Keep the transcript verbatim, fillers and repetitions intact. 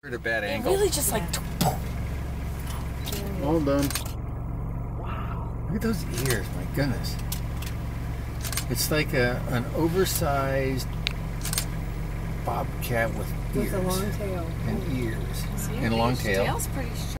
At a bad It angle. really just like. All done. Wow. Look at those ears, my goodness. It's like a an oversized bobcat with ears. With a long tail. And ears. See, And a long his tail. tail's pretty short.